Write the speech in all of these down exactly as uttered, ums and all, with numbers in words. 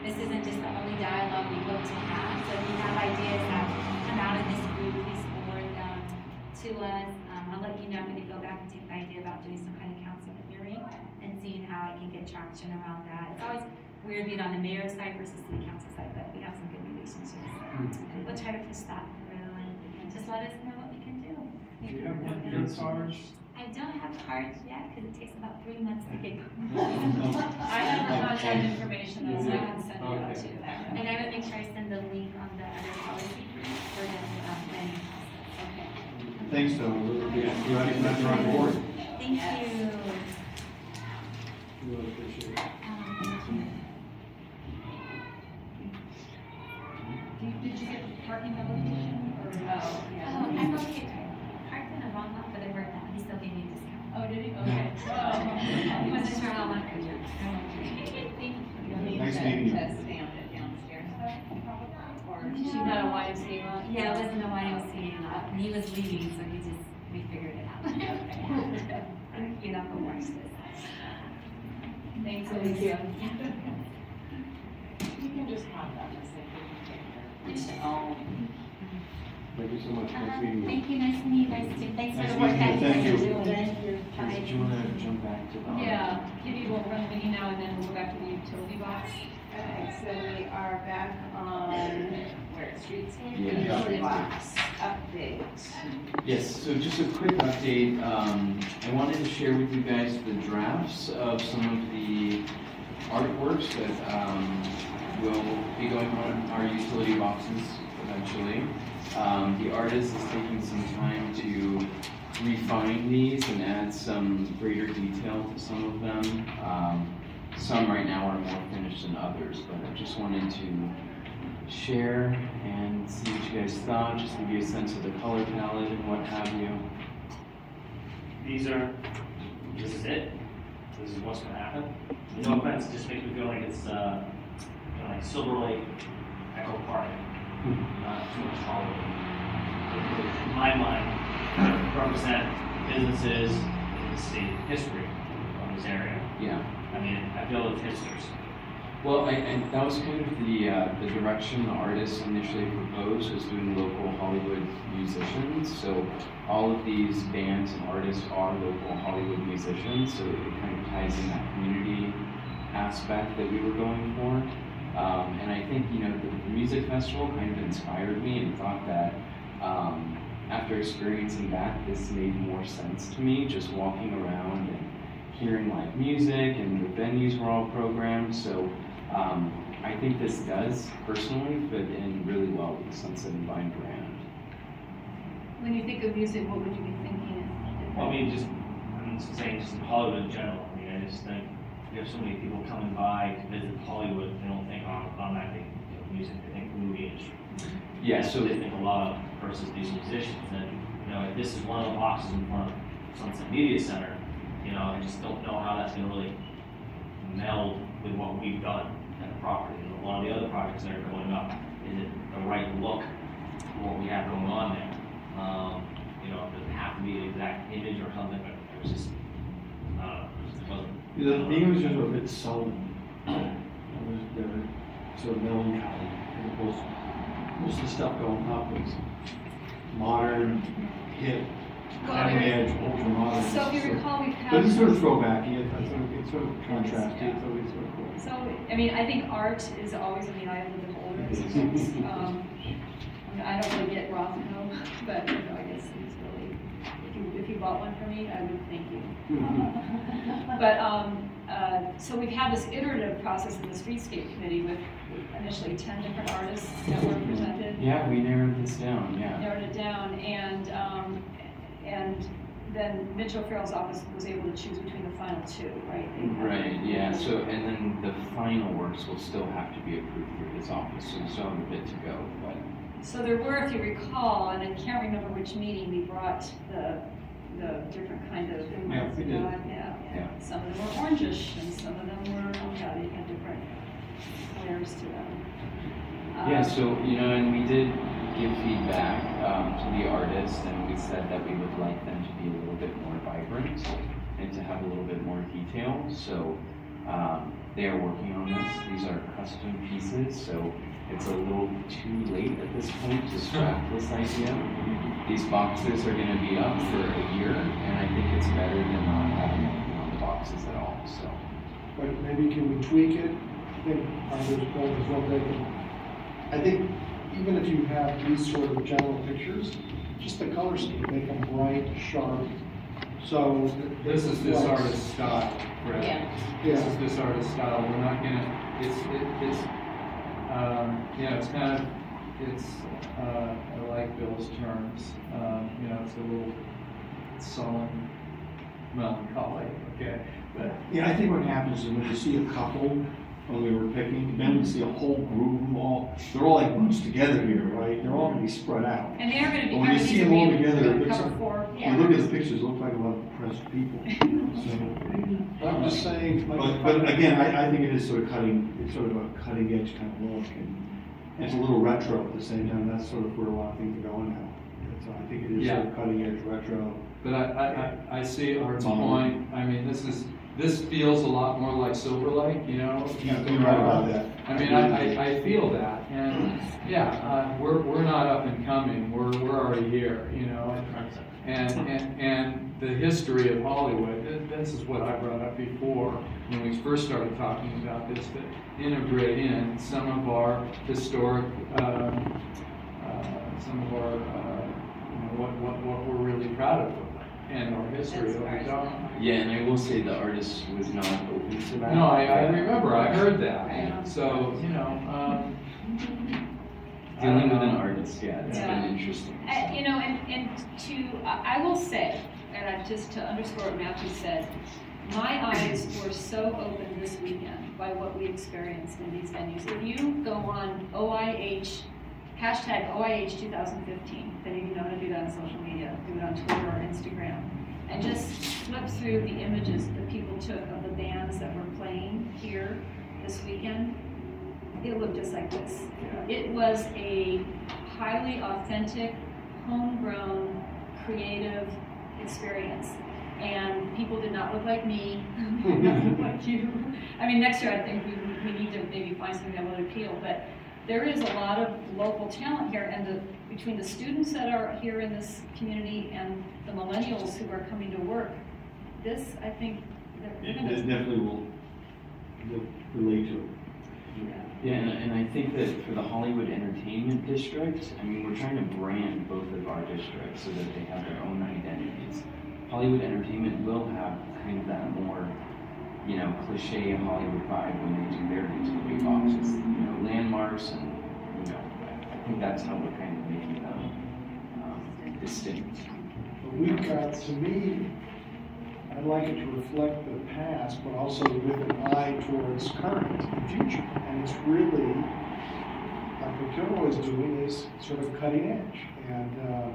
this isn't just the only dialogue we hope to have. So if you have ideas that come out of this group, please forward them to us. Um, I'll let you know. I'm going to go back and take the idea about doing some kind of council hearing and seeing how I can get traction around that. It's always weird being on the mayor's side versus city council side, but we have some good relationships. And we'll try to push that through and just let us know what we can do. Do you have one good cards? I don't have cards yet because it takes about three months to get. I have her contact information though, so I can send it out to you. And I would make sure I send the link on the other policy group for the um, planning process. Okay. Thanks, though. We're glad glad you're on board. Thank you. Really appreciate it. Um, thank you. Did did you get the parking allocation or no? Oh, I'm okay. I parked in the wrong lot, but I worked out. He still gave me a discount. Oh, did he? Okay. He wasn't sure how long I could do. Thank you. You'll need Nice to, meeting you. to stamp it downstairs. Or she's not a Y M C A lot? Yeah, it wasn't a Y M C A lot. And he was leaving, so we just, we figured it out. Thank you, not for watch this. Thanks, Alicia. You can just contact us if you can take your. Thank you so much. Nice Uh, meeting you. Thank you, nice to meet you guys too. Thanks for Nice the work that you meeting guys you. are Thank doing. you. Thank you. Bye. Do you want to jump back to the? Yeah, Kitty will run the meeting now and then we'll go back to the utility box. Okay, so we are back on, where, streetscape? Yeah. Utility box, update. Yes, so just a quick update. Um, I wanted to share with you guys the drafts of some of the artworks that um, will be going on our utility boxes eventually. Um, the artist is taking some time to refine these and add some greater detail to some of them. Um, some right now are more finished than others, but I just wanted to share and see what you guys thought, just give you a sense of the color palette and what have you. These are, this is it. This is what's gonna happen. No offense, it just makes me feel like it's, uh, you know, like Silver Lake, Echo Park, not too much Hollywood. In my mind, represent businesses in the state history of this area. Yeah. I mean, I feel it's hipsters. Well, I, and that was kind of the uh, the direction the artist initially proposed, was doing local Hollywood musicians. So all of these bands and artists are local Hollywood musicians, so it kind of ties in that community aspect that we were going for. Um, and I think, you know, the, the music festival kind of inspired me and thought that um, after experiencing that, this made more sense to me, just walking around and hearing live music, and the venues were all programmed. So um, I think this does personally fit in really well with the Sunset and Vine brand. When you think of music, what would you be thinking? Well, I mean, just, I'm just saying, just in Hollywood in general. I mean, I just think we have so many people coming by to visit Hollywood, they don't think on automatically, you know, music, they think movie industry. Yeah, so they think a lot of versus these musicians. And you know, if this is one of the boxes in front of Sunset Media Center, you know, I just don't know how that's going to really meld with what we've done at the property. You know, a lot of the other projects that are going up, is it the right look for what we have going on there? Um, you know, it doesn't have to be an exact image or something, but it was just, uh, it just doesn't. The images are a bit sullen. They're sort of melancholy. As opposed to most of the stuff going up is modern, hip, cutting edge, ultra modern. So if you recall, we've had. But it's sort of throwbacky. It's sort of, it's sort of contrasty. It's always sort of cool. So, I mean, I think art is always in the eye of the beholder, I suppose. Um, I mean, I don't really get Rothko, but you know, I guess he's really, if you, if you bought one for me, I would thank you. But, um, uh, so we've had this iterative process in the Streetscape Committee with initially ten different artists that were presented. yeah, we narrowed this down, yeah. Narrowed it down, and, um, and then Mitchell Farrell's office was able to choose between the final two, right? They had- Right, yeah, so, and then the final works will still have to be approved through his office, so we still have a bit to go, but. So there were, if you recall, and I can't remember which meeting, we brought the, the different kind of. Yeah, we did. Yeah, yeah. Yeah. Some of them were orangish, and some of them were, yeah, they had different layers to them. Yeah, Um, so, you know, and we did give feedback um, to the artists, and we said that we would like them to be a little bit more vibrant and to have a little bit more detail. So Um, they are working on this. These are custom pieces, so it's a little too late at this point to scrap this idea. These boxes are going to be up for a year, and I think it's better than not having it on the boxes at all. So, But maybe can we tweak it? I think others point is one thing. I think even if you have these sort of general pictures, just the color scheme, make them bright, sharp. So This is this reflects- artist's style, Fred. Yeah. This Yeah. is this artist's style. We're not gonna, it's, it, it's, um, you know, it's kind of, it's, uh, I like Bill's terms. Um, you know, it's a little sullen, melancholy, okay? But Yeah, I think what happens is when you see a couple, when we were picking, then you see a whole group of them all, they're all like bunched together here, right? They're all gonna be spread out. And they are gonna be, When I you mean, see these them will all be together, it a looks cover like- for, When yeah. you look at the pictures, it looks like a lot of depressed people. you know, so- I'm just saying, like. But, but again, I, I think it is sort of cutting, it's sort of a cutting edge kind of look, and it's a little retro at the same time. That's sort of where a lot of things are going now. So I think it is sort of cutting edge retro. But I, I, I I see Art's Modern. point. I mean, this is, this feels a lot more like Silver Lake, you know? Yeah, you're right about that. I mean, I, I, I feel that, and, yeah, uh, we're, we're not up and coming, we're, we're already here, you know? And, and, and the history of Hollywood, th- this is what I brought up before, when we first started talking about this, to integrate in some of our historic, um, uh, some of our, uh, you know, what, what, what we're really proud of, and our history As of far the as town. yeah, and I will say the artist was not open to that. No, I, I remember, I heard that, Right. so, you know, um. Dealing with I an don't know. artist, yeah, it's Yeah. been interesting. I- You know, and, and to, I I will say, and I, just to underscore what Matthew said, my eyes were so open this weekend by what we experienced in these venues. If you go on O I H, hashtag O I H two thousand fifteen, if any of you know how to do that on social media, do it on Twitter or Instagram, and just flip through the images that people took of the bands that were playing here this weekend, it looked just like this. It was a highly authentic, homegrown, creative experience. And people did not look like me, they did not look like you. I mean, next year I think we, we need to maybe find something that would appeal, but there is a lot of local talent here, and the, between the students that are here in this community and the millennials who are coming to work, this, I think, they're It gonna. it definitely will will relate to it. Yeah, and, and I think that for the Hollywood Entertainment District, I mean, we're trying to brand both of our districts so that they have their own identities. Hollywood Entertainment will have kind of that more, you know, cliche Hollywood vibe when they do their utility boxes, you know, landmarks, and, you know, I, I think that's how we're kind of making them um, distinct. But we've got, to me, I'd like it to reflect the past, but also with an eye towards current and future. And it's really, like what Kilroy is doing is sort of cutting edge. And uh,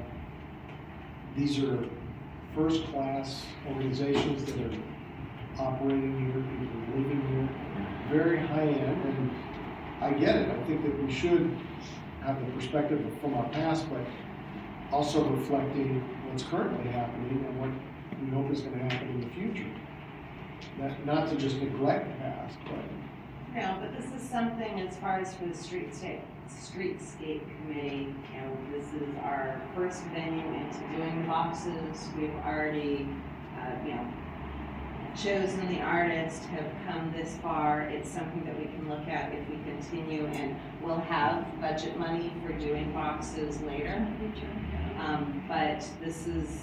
these are first-class organizations that are operating here, people living here, very high-end. And I get it. I think that we should have the perspective from our past, but also reflecting what's currently happening and what we hope is going to happen in the future. Not, not to just neglect the past, but No, but this is something as far as for the streetscape, streetscape committee, you know, this is our first venue into doing boxes. We've already, uh, you know, chosen the artist, have come this far. It's something that we can look at if we continue, and we'll have budget money for doing boxes later. Um, but this is,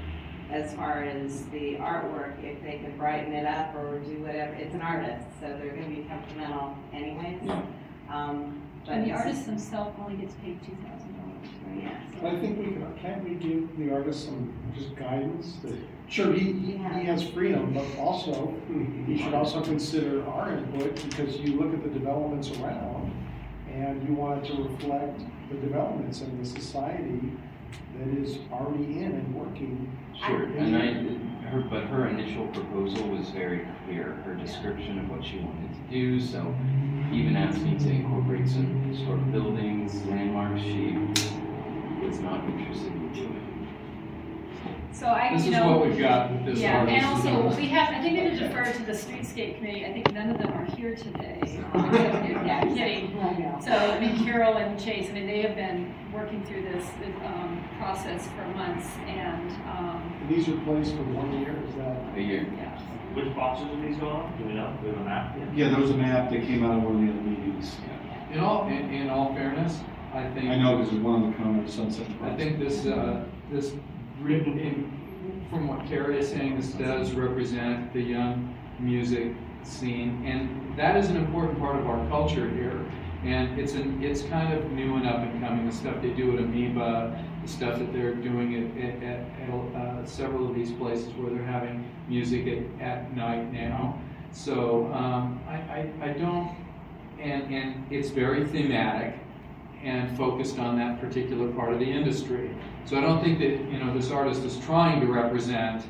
as far as the artwork, if they could brighten it up or do whatever, it's an artist, so they're gonna be temperamental anyways. Yeah. Um, but And the this is- artist himself only gets paid two thousand dollars, right? Yeah. but I think we can, can't we give the artist some just guidance? That, sure, he, he he has freedom, but also, he should also consider our input, because you look at the developments around, and you want it to reflect the developments in the society that is already in and working. Sure, and I, her, but her initial proposal was very clear, her description of what she wanted to do, so even asking to incorporate some historic buildings, landmarks, she was not interested in doing. So I, This you is know. what we've got with this Yeah, artist. and also, we have, I think they defer to the streetscape committee, I think none of them are here today. Yeah, I'm kidding. So, I mean, Carol and Chase, I mean, they have been working through this, um, process for months, and, um, These are placed for one year, is that? A year. yeah. Which boxes are these going on? Do we know? Do we have a map yet? Yeah, there was a map that came out of one of the other meetings. In all, in, in all fairness, I think. I know, because it's one of the comments, Sunset. I think this, uh, this, re- in- from what Carrie is saying, this does represent the young music scene, and that is an important part of our culture here. And it's an, it's kind of new and up and coming, the stuff they do at Amoeba, the stuff that they're doing at, at, at uh, several of these places where they're having music at, at night now. So um, I, I, I don't, and, and it's very thematic and focused on that particular part of the industry. So I don't think that, you know, this artist is trying to represent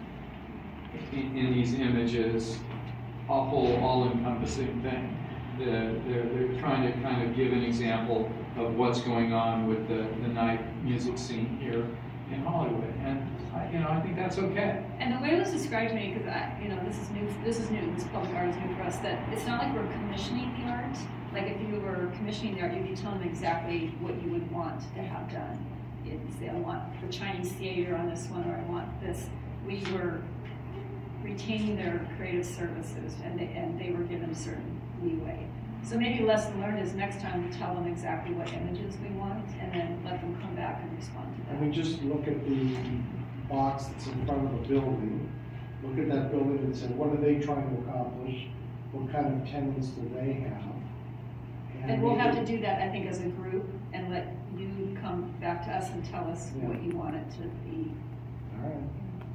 in, in these images a whole all-encompassing thing. The, they're, they're trying to kind of give an example of what's going on with the, the night music scene here in Hollywood. And, I, you know, I think that's okay. And the way it was described to me, because I, you know, this is new, this is new, this public art is new for us, that it's not like we're commissioning the art. Like if you were commissioning the art, you'd be telling them exactly what you would want to have done. You'd say, I want the Chinese theater on this one, or I want this. We were retaining their creative services, and they, and they were given a certain leeway. So maybe lesson learned is next time we tell them exactly what images we want, and then let them come back and respond to that. I mean, just look at the box that's in front of the building. Look at that building and say, what are they trying to accomplish? What kind of tenants do they have? And we'll have to do that, I think, as a group, and let you come back to us and tell us Yeah. what you want it to be. All right.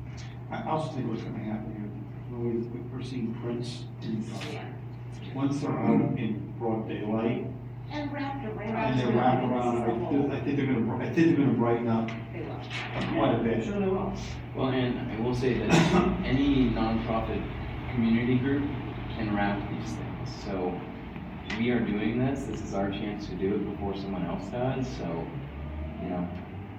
I also think what's gonna happen here, when we, we're seeing prints in, Yeah. once they're out in broad daylight, And wrapped around. and they're wrapped around, I think, I think they're gonna, bri- I think they're gonna brighten up They will. quite a bit. Sure they will. Well, and I will say that any nonprofit community group can wrap these things. So we are doing this. This is our chance to do it before someone else does. So, you know.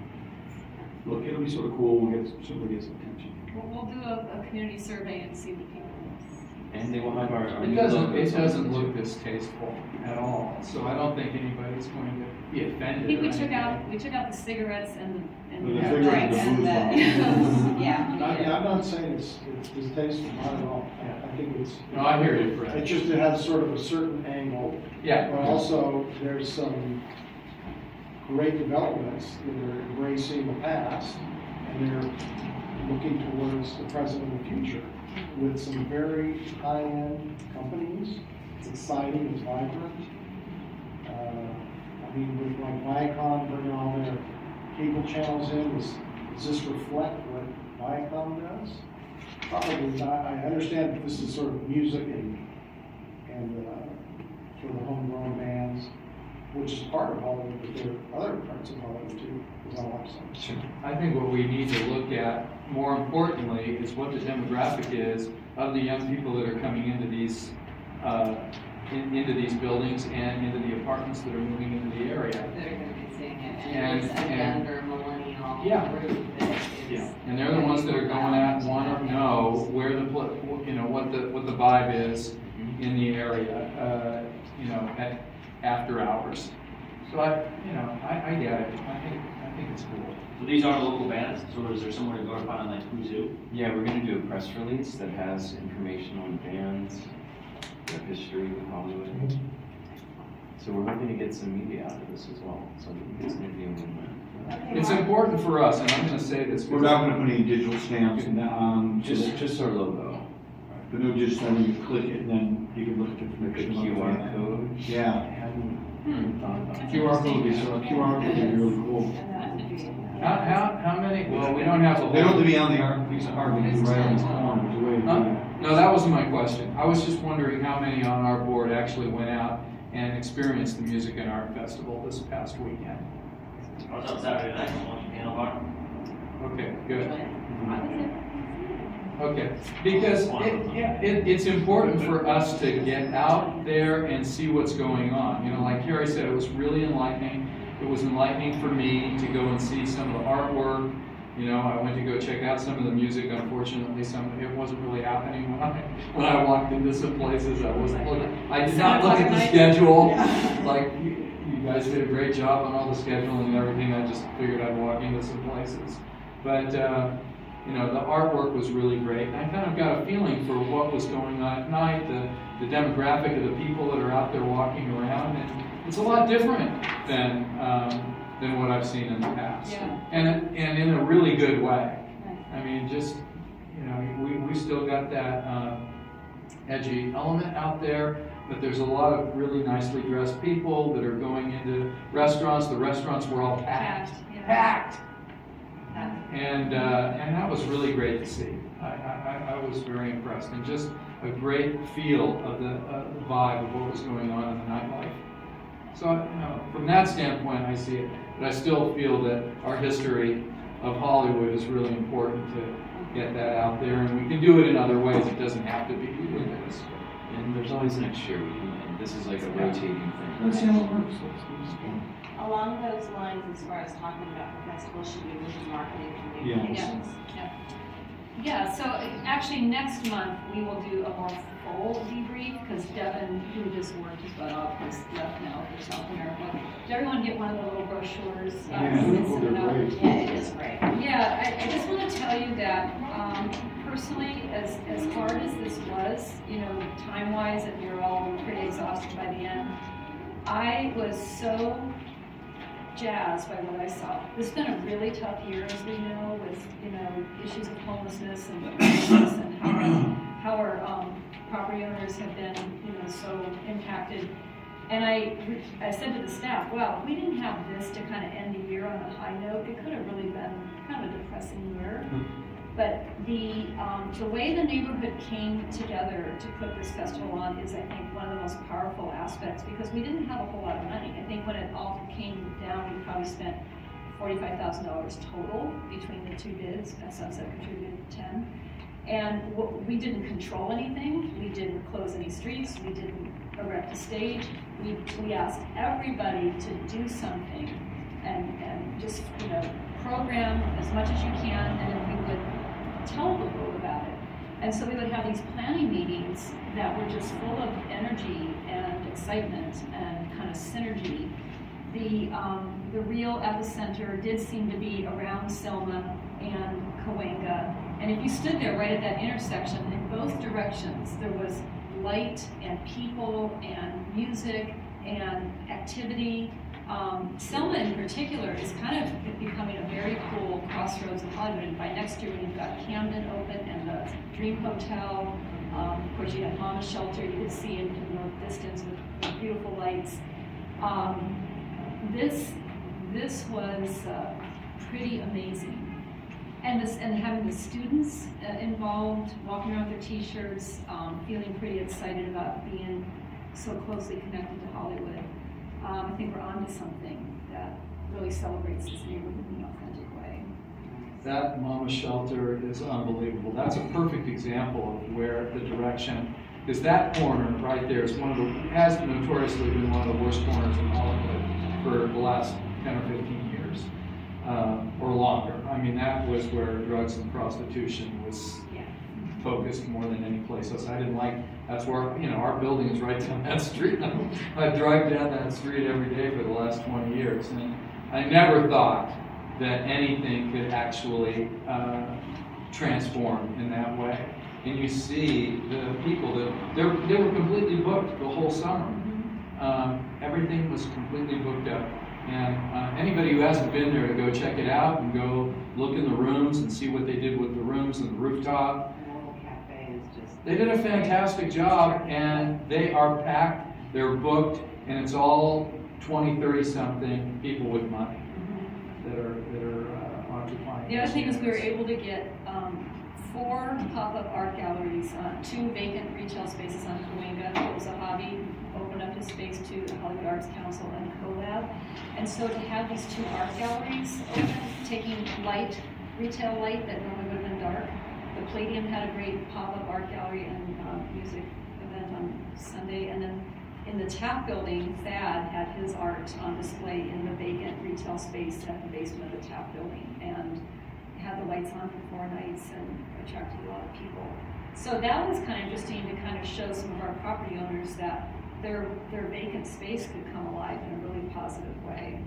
Look, it'll be sort of cool, we'll get, certainly get some attention. We'll, we'll do a, a community survey and see what people. And they will have our, our It new doesn't, logos it on doesn't too. look distasteful at all, so I don't think anybody's going to be I offended think or we took anything. out, we took out the cigarettes and, and. Well, the the cigarettes drinks. and the And the- Yeah. Not, yeah, I'm not saying it's, it's distasteful, not at all. I- I think it's. No, I hear you, Fred. It's just, it has sort of a certain angle, Yeah. but also there's some great developments that are embracing the past and they're looking towards the present and the future with some very high-end companies. It's exciting, it's vibrant. Uh, I mean, with like Viacom bringing all their cable channels in, does, does this reflect what Viacom does? Probably not. I understand that this is sort of music and, and uh, sort of homegrown bands, which is part of Hollywood, but there are other parts of Hollywood too, as I watch them. Sure. I think what we need to look at, more importantly, is what the demographic is of the young people that are coming into these, uh, in, into these buildings and into the apartments that are moving into the area. They're gonna be seeing it, And- and it's a and- younger millennial Yeah. group that is. Yeah, and they're the ones that are going out and want to know where the, pl- you know, what the, what the vibe is in the area, uh, you know, at, after hours. So I, you know, I, I get it. I think, I think it's cool. So these are local bands, so is there somewhere to go to find like who's who? Yeah, we're going to do a press release that has information on bands, the history of Hollywood. So we're hoping to get some media out of this as well, so we can get some interviewing movement. It's important for us, and I'm going to say this. We're not gonna put any digital stamps in that, um, Just, just our logo. but no, just then you click it and then you can look at the The information. Q R on it. code. I Yeah, hadn't hadn't thought about that. Q R code, is- so a Q R code would be really cool. How, how, how many, well, we don't have the whole. They don't have to be on the art, piece of art, they can be right on the corner, there's a way to do Huh? that. No, that wasn't my question. I was just wondering how many on our board actually went out and experienced the Music and Art Festival this past weekend. I was on Saturday night, I watched Piano Bar. Okay, good. Okay, because it, yeah, it, it's important for us to get out there and see what's going on. You know, like Carrie said, it was really enlightening. It was enlightening for me to go and see some of the artwork You know, I went to go check out some of the music. Unfortunately, some it wasn't really happening when I when I walked into some places. I wasn't looking. I did not look at the schedule. Like you, you guys did a great job on all the scheduling and everything. I just figured I'd walk into some places. But uh, you know, the artwork was really great. And I kind of got a feeling for what was going on at night, the the demographic of the people that are out there walking around, and it's a lot different than. Um, than what I've seen in the past. Yeah. And, and in a really good way. Right. I mean, just, you know, we, we still got that uh, edgy element out there, but there's a lot of really nicely dressed people that are going into restaurants. The restaurants were all packed. Packed, yeah. Packed! Yeah. And, uh, and that was really great to see. I, I, I was very impressed, and just a great feel of the, uh, the vibe of what was going on in the nightlife. So, you know, from that standpoint, I see it. But I still feel that our history of Hollywood is really important to get that out there, and we can do it in other ways. It doesn't have to be doing this. And there's always next year, we can, and this is like a rotating thing. Let's see how it works. Along those lines, as far as talking about the festival, should we move to marketing Yeah. communications? Yeah. Yeah, so actually next month we will do a more full debrief because Devin, who just worked his butt off, has left now for South America. Did everyone get one of the little brochures? Uh, Yeah, so it's they're sent out? great. Yeah, it is great. Yeah, I, I just want to tell you that um, personally, as, as hard as this was, you know, time-wise, and you're all pretty exhausted by the end, I was so jazzed by what I saw. This has been a really tough year, as we know, with, you know, issues of homelessness and homelessness and how our, how our um, property owners have been, you know, so impacted. And I, I said to the staff, wow, if we didn't have this to kind of end the year on a high note, it could have really been kind of a depressing year. But the, um, the way the neighborhood came together to put this festival on is, I think, one of the most powerful aspects, because we didn't have a whole lot of money. I think when it all came down, we probably spent forty-five thousand dollars total between the two bids, and Sunset contributed ten. And w we didn't control anything. We didn't close any streets. We didn't erect a stage. We, we asked everybody to do something and, and just, you know, program as much as you can, and then we would tell the world about it. And so we would have these planning meetings that were just full of energy and excitement and kind of synergy. The, um, the real epicenter did seem to be around Selma and Cahuenga. And if you stood there right at that intersection, in both directions, there was light and people and music and activity. Um, Selma in particular is kind of becoming a very cool crossroads of Hollywood. And by next year, when you've got Camden open and the Dream Hotel, um, of course you have Mama's Shelter, you can see in, in the distance with, with beautiful lights. Um, this, this was uh, pretty amazing. And, this, and having the students uh, involved, walking around with their t-shirts, um, feeling pretty excited about being so closely connected to Hollywood. Um, I think we're onto something that really celebrates this neighborhood in an authentic way. That Mama Shelter is unbelievable. That's a perfect example of where the direction, because that corner right there is one of the, has notoriously been one of the worst corners in Hollywood for the last ten or fifteen years, um, or longer. I mean, that was where drugs and prostitution was Yeah. focused more than any place else. I didn't like, that's where, you know, our building is right down that street. I drive down that street every day for the last twenty years, and I never thought that anything could actually uh, transform in that way. And you see the people that, they were, they were completely booked the whole summer. Um, everything was completely booked up. And uh, anybody who hasn't been there to go check it out and go look in the rooms and see what they did with the rooms and the rooftop. The Mobile Cafe is just. They did a fantastic job, and they are packed, they're booked, and it's all twenty, thirty something people with money that are, that are uh, occupying. The other those thing is we were units. able to get um, four pop-up art galleries, uh, two vacant retail spaces on Cahuenga. It was a hobby, opened up his space to the Hollywood Arts Council and CoLab. And so to have these two art galleries open, taking light, retail light that normally would have been dark. The Palladium had a great pop-up art gallery and um, music event on Sunday. And then in the Taft building, Thad had his art on display in the vacant retail space at the basement of the Taft building. And had the lights on for four nights and attracted a lot of people. So that was kind of interesting to kind of show some of our property owners that their, their vacant space could come alive in a really positive way.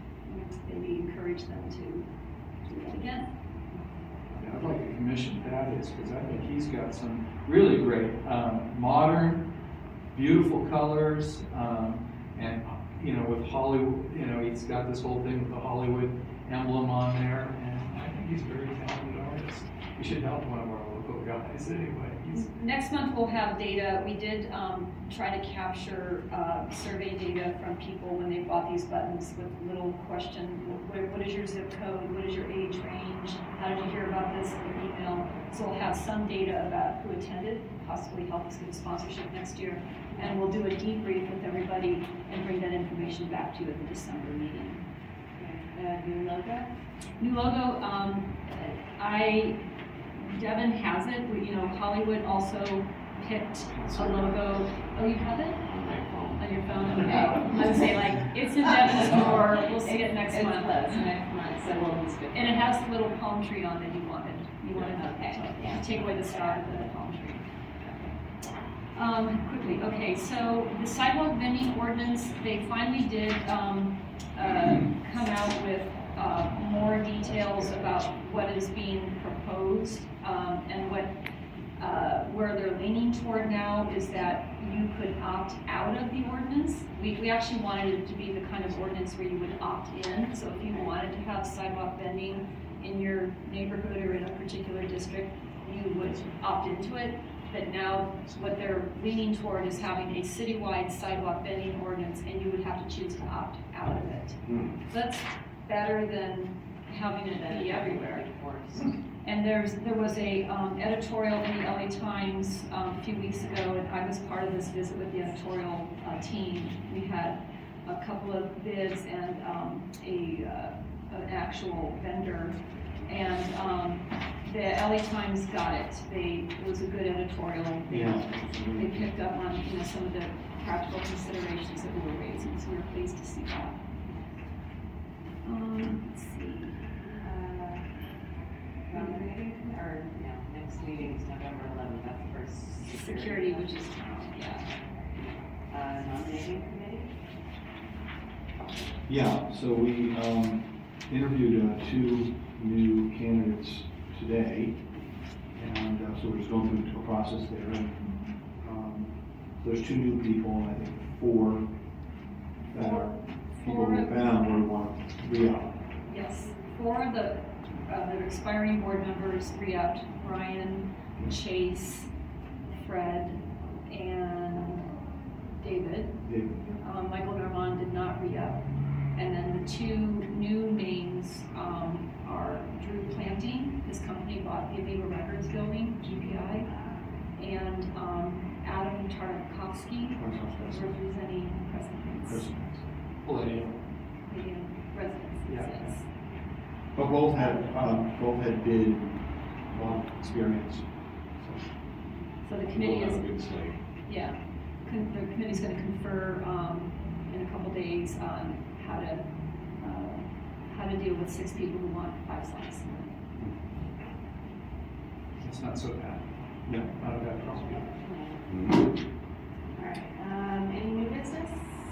Maybe encourage them to do that again. Yeah, I'd like to commission Thaddeus, because I think he's got some really great, um, modern, beautiful colors, um, and, you know, with Hollywood, you know, he's got this whole thing with the Hollywood emblem on there, and I think he's a very talented artist. We should help one of our local guys anyway. He's, Next month we'll have data. We did um, try to capture uh, survey data from people when they bought these buttons with little question, what, what is your zip code, what is your age range, how did you hear about this in your email? So we'll have some data about who attended, possibly help us get a sponsorship next year, and we'll do a debrief with everybody and bring that information back to you at the December meeting. Uh, new logo? New logo, um, I, Devin has it, we, you know, Hollywood also picked a logo. Oh, you have it? On my phone. On your phone, okay. I would say like, it's in Devin's store, we'll see it next It's month. close, next month, so we'll just. And it has the little palm tree on that you wanted. You wanted Okay, to yeah. take away the star of the palm tree. Um, quickly, okay, so the sidewalk vending ordinance, they finally did, um, uh, come out with, uh, more details about what is being proposed, um, and what, uh, where they're leaning toward now is that you could opt out of the ordinance. We, we actually wanted it to be the kind of ordinance where you would opt in, so if you wanted to have sidewalk vending in your neighborhood or in a particular district, you would opt into it. But now what they're leaning toward is having a citywide sidewalk vending ordinance, and you would have to choose to opt out of it. Hmm. So that's better than having it be everywhere. And there's there was a um, editorial in the L A Times um, a few weeks ago, and I was part of this visit with the editorial uh, team. We had a couple of bids and um, a uh, an actual vendor, and um, the L A Times got it. They it was a good editorial. They, Yeah. they picked up on you know some of the practical considerations that we were raising, so we were pleased to see that. Um, let's see. Uh, November meeting, or, no, next meeting is November eleventh, that's the first. Security, which is tomorrow, yeah. Uh, nominating committee? Yeah, so we um, interviewed uh, two new candidates today, and uh, so we're just going through a process there. And, um, there's two new people, and I think four that are people who've been on where we want to re-up. Yes, four of the, uh, the expiring board members re-upped, Brian, Chase, Fred, and David. David, Um, Michael Normand did not re-up. And then the two new names um, are Drew Planting, his company bought the Aviva Records building, G P I, and um, Adam Tarkovsky, representing Presidents. Millennial. The residents, Yeah. yes. But both had, um, both had bid, a lot of experience. So the committee We'll is, have a good slate. yeah, con- the committee's gonna confer um, in a couple days on how to, uh, how to deal with six people who want five slots. It's not so bad. No. Not a bad prosecutor. All right, um, any new business?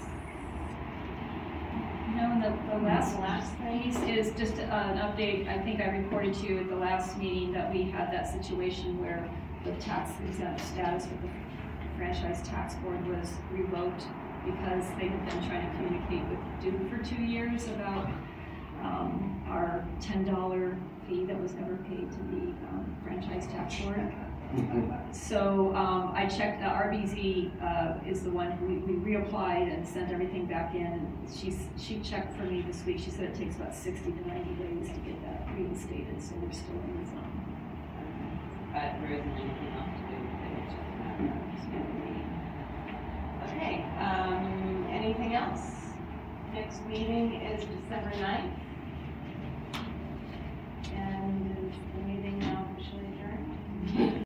No, and the, the last The last thing? piece is just uh, an update. I think I reported to you at the last meeting that we had that situation where the tax exempt status with the franchise tax board was revoked because they had been trying to communicate with Duke for two years about um, our ten dollar fee that was never paid to the um, franchise tax board. So um, I checked, uh, R B Z uh, is the one who we, we reapplied and sent everything back in. And she's, she checked for me this week. She said it takes about sixty to ninety days to get that reinstated, so we're still in the zone. But there isn't anything else to do with it. Okay, um, anything else? Next meeting is December ninth. And is anything